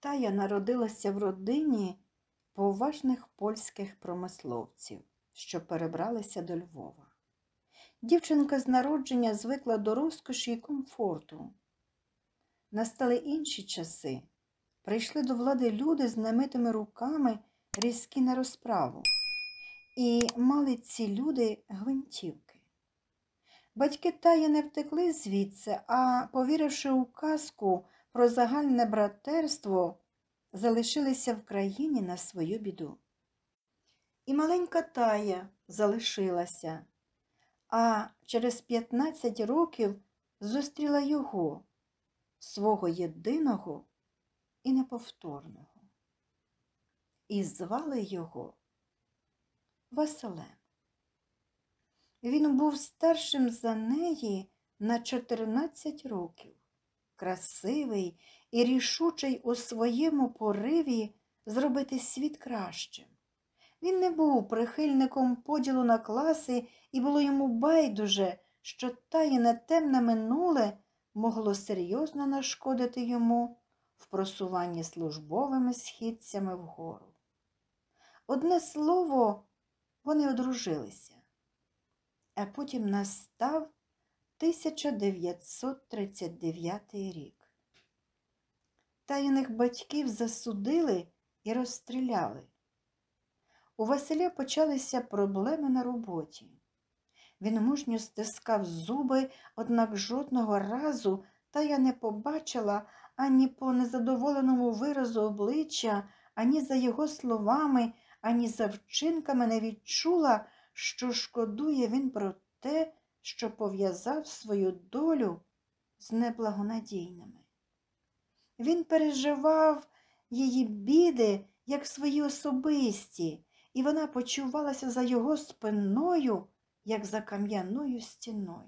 Тая народилася в родині поважних польських промисловців, що перебралися до Львова. Дівчинка з народження звикла до розкоші і комфорту. Настали інші часи. Прийшли до влади люди з намитими руками, різкі на розправу. І мали ці люди гвинтівки. Батьки Таї не втекли звідси, а, повіривши у казку про загальне братерство, залишилися в країні на свою біду. І маленька Тая залишилася, а через 15 років зустріла його, свого єдиного і неповторного. І звали його Василем. Він був старшим за неї на 14 років, красивий і рішучий у своєму пориві зробити світ кращим. Він не був прихильником поділу на класи, і було йому байдуже, що Таїне темне минуле могло серйозно нашкодити йому в просуванні службовими східцями вгору. Одне слово, вони одружилися. А потім настав 1939 рік. Таїних батьків засудили і розстріляли. У Василя почалися проблеми на роботі. Він мужньо стискав зуби, однак жодного разу Тая не побачила ані по незадоволеному виразу обличчя, ані за його словами, ані за вчинками не відчула, що шкодує він про те, що пов'язав свою долю з неблагонадійними. Він переживав її біди, як свої особисті, і вона почувалася за його спиною, як за кам'яною стіною.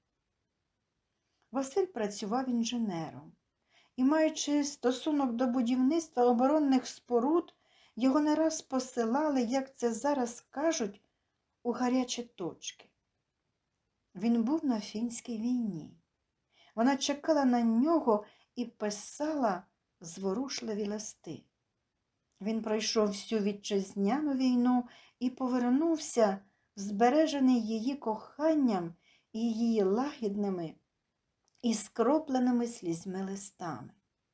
Василь працював інженером, і, маючи стосунок до будівництва оборонних споруд, його не раз посилали, як це зараз кажуть, у гарячі точки. Він був на фінській війні. Вона чекала на нього і писала зворушливі листи. Він пройшов всю вітчизняну війну і повернувся, збережений її коханням і її лагідними і скропленими слізьми листами.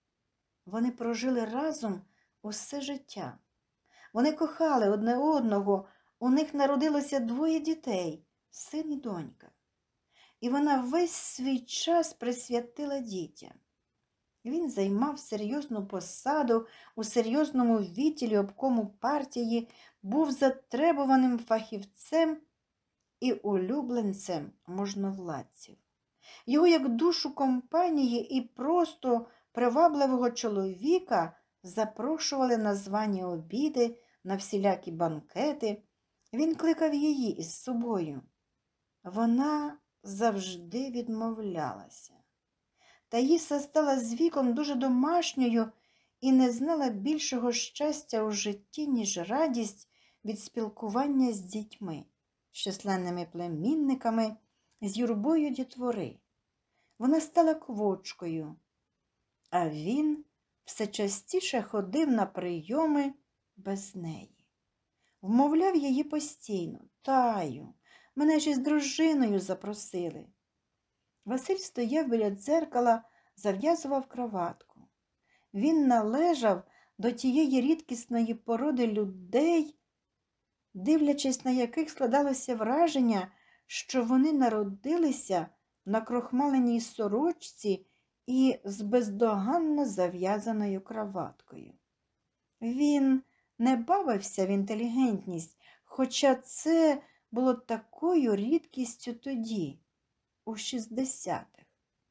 Вони прожили разом усе життя. Вони кохали одне одного, у них народилося 2 дітей – син і донька. І вона весь свій час присвятила дітям. Він займав серйозну посаду у серйозному відділі обкому партії, був затребуваним фахівцем і улюбленцем можновладців. Його як душу компанії і просто привабливого чоловіка запрошували на звані обіди, на всілякі банкети. Він кликав її із собою. Вона завжди відмовлялася. Таїса стала з віком дуже домашньою і не знала більшого щастя у житті, ніж радість від спілкування з дітьми, з численними племінниками, з юрбою дітвори. Вона стала квочкою, а він все частіше ходив на прийоми без неї. Вмовляв її постійно: «Таю, мене ж із дружиною запросили». Василь стояв біля дзеркала, зав'язував краватку. Він належав до тієї рідкісної породи людей, дивлячись на яких складалося враження, що вони народилися в накрохмаленій сорочці і з бездоганно зав'язаною краваткою. Він не бавився в інтелігентність, хоча це було такою рідкістю тоді, у 60-х.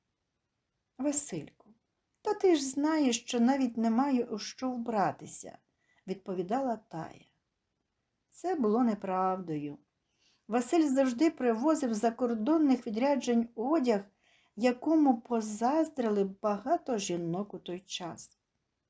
«Васильку, та ти ж знаєш, що навіть не маю у що вбратися», – відповідала Тая. Це було неправдою. Василь завжди привозив з закордонних відряджень одяг, якому позаздрили багато жінок у той час.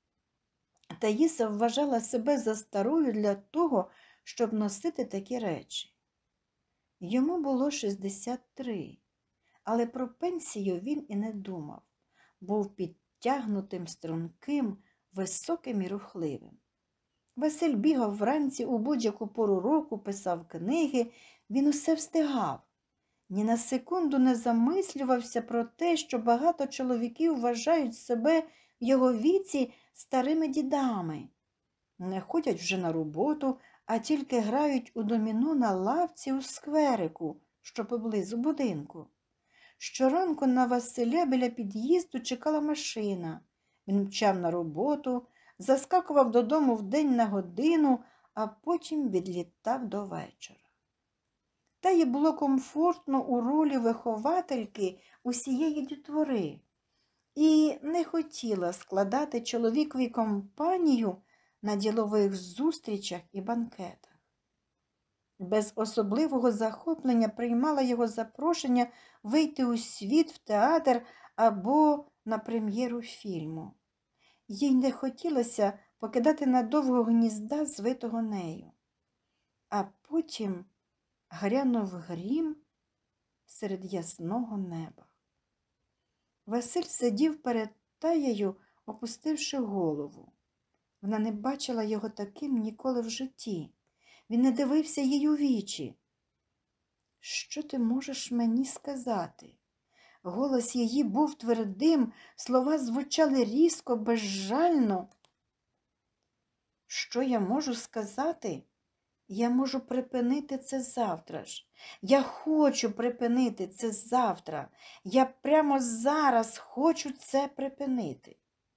Таїса вважала себе за старою для того, щоб носити такі речі. Йому було 63, але про пенсію він і не думав. Був підтягнутим, струнким, високим і рухливим. Василь бігав вранці у будь-яку пору року, писав книги, він усе встигав. Ні на секунду не замислювався про те, що багато чоловіків вважають себе в його віці старими дідами. Не ходять вже на роботу, а тільки грають у доміно на лавці у скверику, що поблизу будинку. Щоранку на Василя біля під'їзду чекала машина. Він мчав на роботу, заскакував додому вдень на годину, а потім відлітав до вечора. Та їй було комфортно у ролі виховательки усієї дітвори і не хотіла складати чоловікові компанію на ділових зустрічах і банкетах. Без особливого захоплення приймала його запрошення вийти у світ, в театр або на прем'єру фільму. Їй не хотілося покидати надовго гнізда, звитого нею. А потім грянув грім серед ясного неба. Василь сидів перед Таєю, опустивши голову. Вона не бачила його таким ніколи в житті. Він не дивився їй у вічі. «Що ти можеш мені сказати?» Голос її був твердим, слова звучали різко, безжально. «Що я можу сказати? Я можу припинити це завтра ж. Я хочу припинити це завтра. Я прямо зараз хочу це припинити».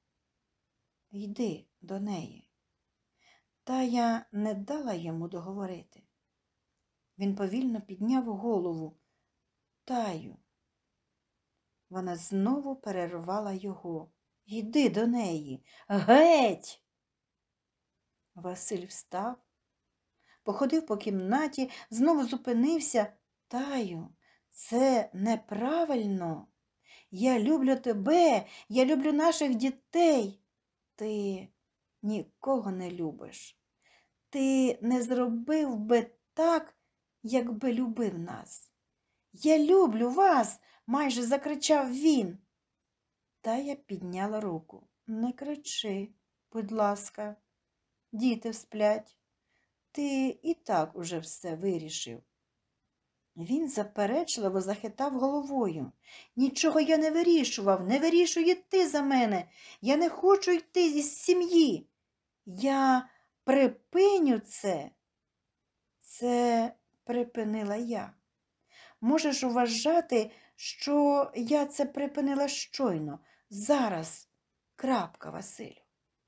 «Йди до неї». Тая не дала йому договорити. Він повільно підняв голову. «Таю». Вона знову перервала його. «Йди до неї! Геть!» Василь встав, походив по кімнаті, знову зупинився. «Таю, це неправильно. Я люблю тебе, я люблю наших дітей. Ти нікого не любиш. Ти не зробив би так, якби любив нас. Я люблю вас!» майже закричав він. Тая підняла руку. «Не кричи, будь ласка. Діти сплять. Ти і так уже все вирішив». Він заперечливо захитав головою. «Нічого я не вирішував, не вирішуй ти за мене. Я не хочу йти із сім'ї. Я припиню це». «Це припинила я. Можеш вважати, що я це припинила щойно, зараз. Крапка, Василю».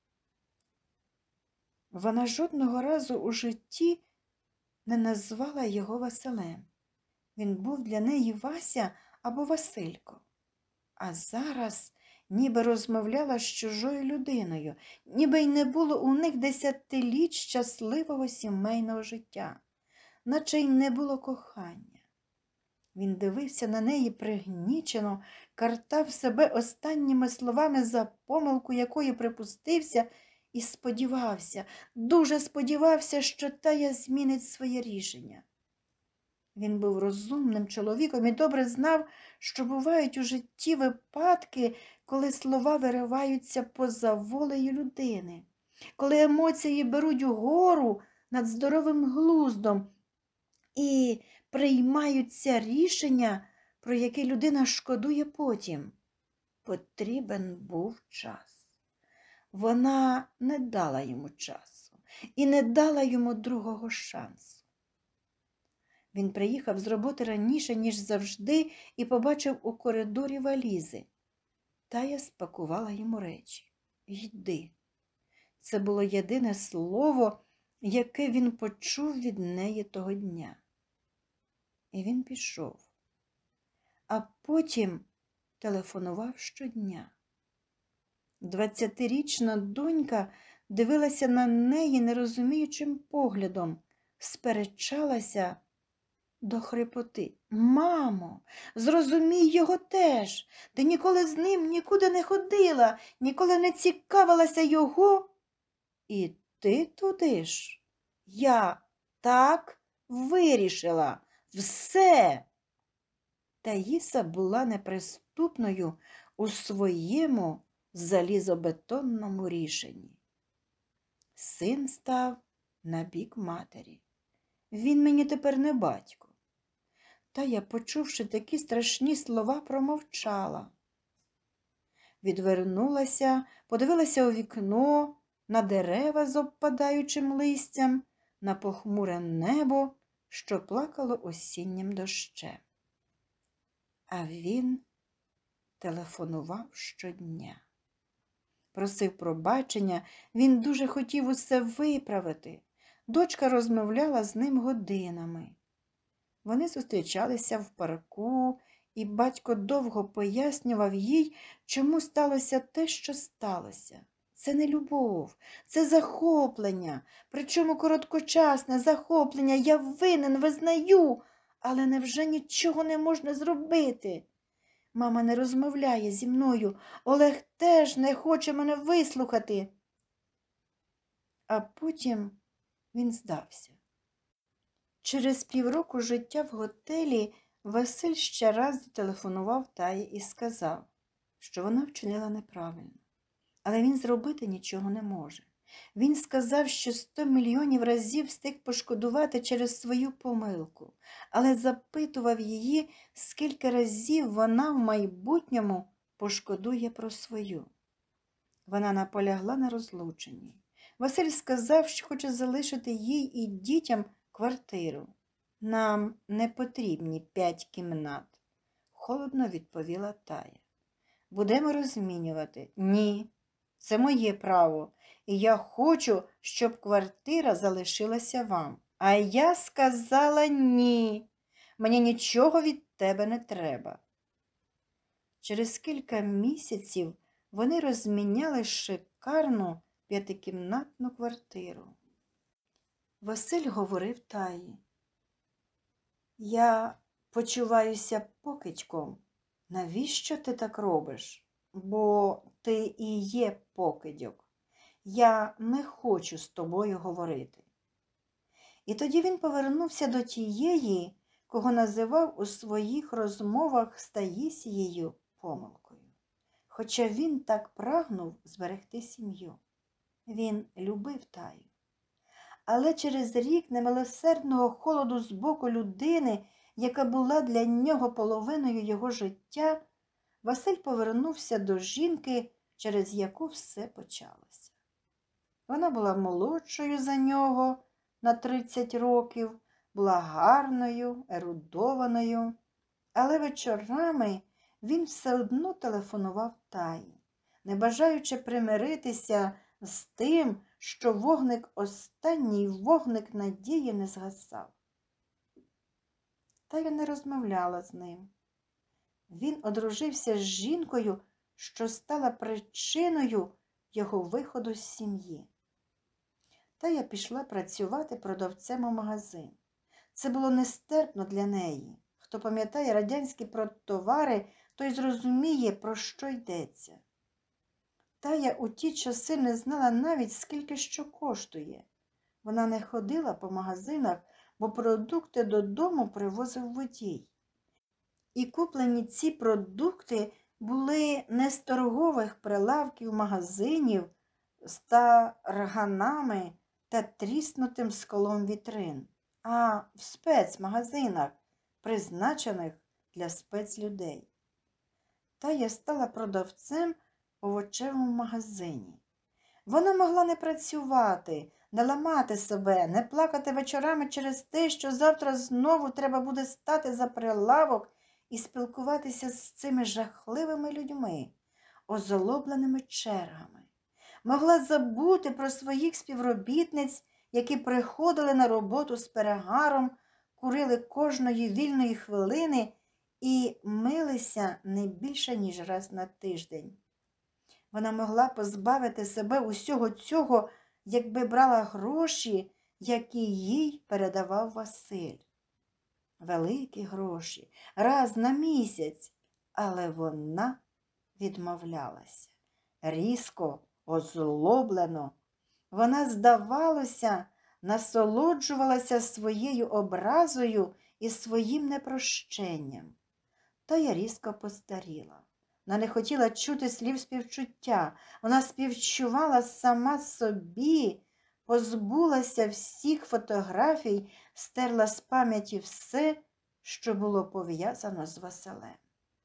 Вона жодного разу у житті не назвала його Василем. Він був для неї Вася або Василько. А зараз ніби розмовляла з чужою людиною, ніби й не було у них десятиліть щасливого сімейного життя, наче й не було кохання. Він дивився на неї пригнічено, картав себе останніми словами за помилку, якої припустився, і сподівався, дуже сподівався, що Тая змінить своє рішення. Він був розумним чоловіком і добре знав, що бувають у житті випадки, коли слова вириваються поза волею людини, коли емоції беруть угору над здоровим глуздом і приймаються рішення, про які людина шкодує потім. Потрібен був час. Вона не дала йому часу і не дала йому другого шансу. Він приїхав з роботи раніше, ніж завжди, і побачив у коридорі валізи. Тая спакувала йому речі. «Йди». Це було єдине слово, яке він почув від неї того дня. І він пішов. А потім телефонував щодня. 20-річна донька дивилася на неї нерозуміючим поглядом, сперечалася до хрипоти. «Мамо, зрозумій його теж. Ти ніколи з ним нікуди не ходила, ніколи не цікавилася його. І ти туди ж. Я так вирішила. Все!» Таїса була неприступною у своєму залізобетонному рішенні. Син став на бік матері. Він мені тепер не батько. Тая, почувши такі страшні слова, промовчала. Відвернулася, подивилася у вікно, на дерева з обпадаючим листям, на похмуре небо, що плакало осіннім дощем. А він телефонував щодня. Просив пробачення, він дуже хотів усе виправити. Дочка розмовляла з ним годинами. Вони зустрічалися в парку, і батько довго пояснював їй, чому сталося те, що сталося. Це не любов, це захоплення, причому короткочасне захоплення. Я винен, визнаю, але невже нічого не можна зробити? Мама не розмовляє зі мною, Олег теж не хоче мене вислухати. А потім він здався. Через півроку життя в готелі Василь ще раз зателефонував Таї і сказав, що вона вчинила неправильно. Але він зробити нічого не може. Він сказав, що 100 мільйонів разів встиг пошкодувати через свою помилку, але запитував її, скільки разів вона в майбутньому пошкодує про свою. Вона наполягла на розлученні. Василь сказав, що хоче залишити їй і дітям квартиру. Нам не потрібні 5 кімнат, холодно відповіла Тая. Будемо розмінювати. Ні, це моє право. І я хочу, щоб квартира залишилася вам. А я сказала ні. Мені нічого від тебе не треба. Через кілька місяців вони розміняли шикарну 5-кімнатну квартиру. Василь говорив Таї: я почуваюся покидьком. Навіщо ти так робиш? Бо ти і є покидьок. Я не хочу з тобою говорити. І тоді він повернувся до тієї, кого називав у своїх розмовах з Таїсією помилкою. Хоча він так прагнув зберегти сім'ю. Він любив Таю. Але через рік немилосердного холоду з боку людини, яка була для нього половиною його життя, Василь повернувся до жінки, через яку все почалося. Вона була молодшою за нього на 30 років, була гарною, ерудованою, але вечорами він все одно телефонував Таї, не бажаючи примиритися з тим, що останній вогник надії не згасав. Тая не розмовляла з ним. Він одружився з жінкою, що стала причиною його виходу з сім'ї. Тая пішла працювати продавцем у магазин. Це було нестерпно для неї. Хто пам'ятає радянські продтовари, той зрозуміє, про що йдеться. Тая у ті часи не знала навіть, скільки що коштує. Вона не ходила по магазинах, бо продукти додому привозив водій. І куплені ці продукти були не з торгових прилавків магазинів з тарганами та тріснутим склом вітрин, а в спецмагазинах, призначених для спецлюдей. Тая стала продавцем в овочевому магазині. Вона могла не працювати, не ламати себе, не плакати вечорами через те, що завтра знову треба буде стати за прилавок і спілкуватися з цими жахливими людьми, озлобленими чергами. Могла забути про своїх співробітниць, які приходили на роботу з перегаром, курили кожної вільної хвилини і милися не більше, ніж раз на тиждень. Вона могла позбавити себе усього цього, якби брала гроші, які їй передавав Василь. Великі гроші, раз на місяць, але вона відмовлялася. Різко, озлоблено. Вона, здавалося, насолоджувалася своєю образою і своїм непрощенням. Та я різко постаріла. Вона не хотіла чути слів співчуття. Вона співчувала сама собі, позбулася всіх фотографій, стерла з пам'яті все, що було пов'язано з Василем.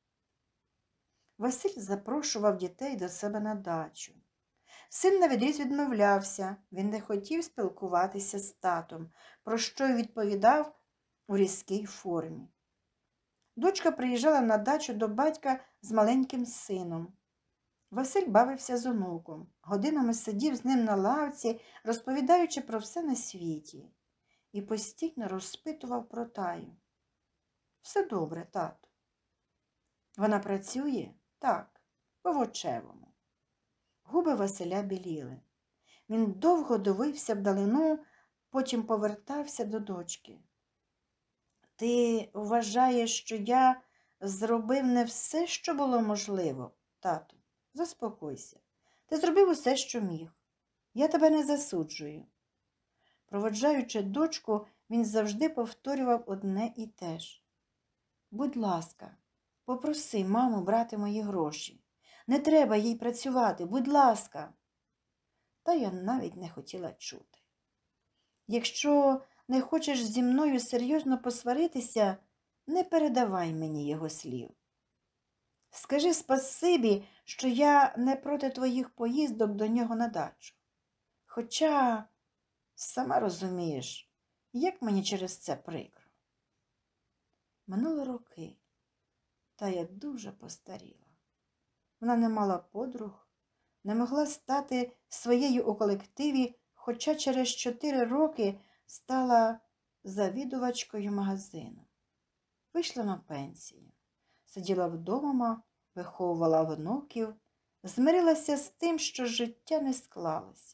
Василь запрошував дітей до себе на дачу. Син навідріз відмовлявся, він не хотів спілкуватися з татом, про що й відповідав у різкій формі. Дочка приїжджала на дачу до батька з маленьким сином. Василь бавився з онуком, годинами сидів з ним на лавці, розповідаючи про все на світі, і постійно розпитував про Таю. «Все добре, тату». «Вона працює?» «Так, по Вовчевому». Губи Василя біліли. Він довго дивився вдалину, потім повертався до дочки. «Ти вважаєш, що я зробив не все, що було можливо, тату? Заспокойся. Ти зробив усе, що міг. Я тебе не засуджую». Проводжаючи дочку, він завжди повторював одне і те ж. «Будь ласка, попроси маму брати мої гроші. Не треба їй працювати, будь ласка». Та я навіть не хотіла чути. «Якщо не хочеш зі мною серйозно посваритися, не передавай мені його слів. Скажи спасибі, що я не проти твоїх поїздок до нього на дачу. Хоча, сама розумієш, як мені через це прикро». Минули роки, та я дуже постаріла. Вона не мала подруг, не могла стати своєю у колективі, хоча через 4 роки стала завідувачкою магазину. Вийшла на пенсію, сиділа вдома, виховувала внуків, змирилася з тим, що життя не склалося.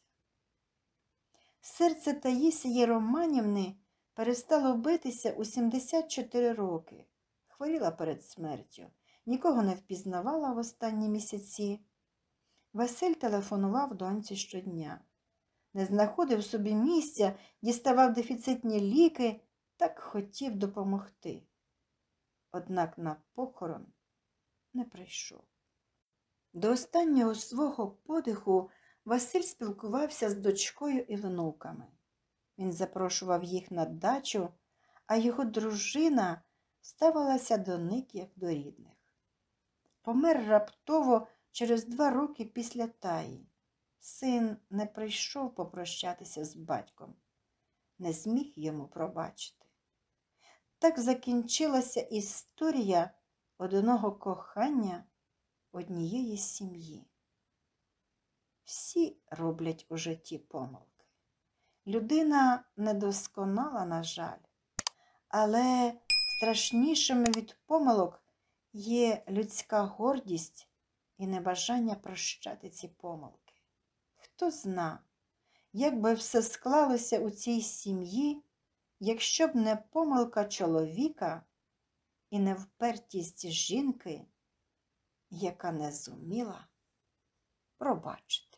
Серце Таїсії Романівни перестало битися у 74 роки. Хворіла перед смертю, нікого не впізнавала в останні місяці. Василь телефонував доньці щодня. Не знаходив собі місця, діставав дефіцитні ліки, так хотів допомогти. Однак на похорон не прийшов. До останнього свого подиху Василь спілкувався з дочкою і внуками. Він запрошував їх на дачу, а його дружина ставилася до них як до рідних. Помер раптово через 2 роки після Таї. Син не прийшов попрощатися з батьком, не зміг йому пробачити. Так закінчилася історія одного кохання однієї сім'ї. Всі роблять у житті помилки. Людина недосконала, на жаль, але страшнішими від помилок є людська гордість і небажання прощати ці помилки. Хто зна, як би все склалося у цій сім'ї, якщо б не помилка чоловіка і не впертість жінки, яка не зуміла пробачити.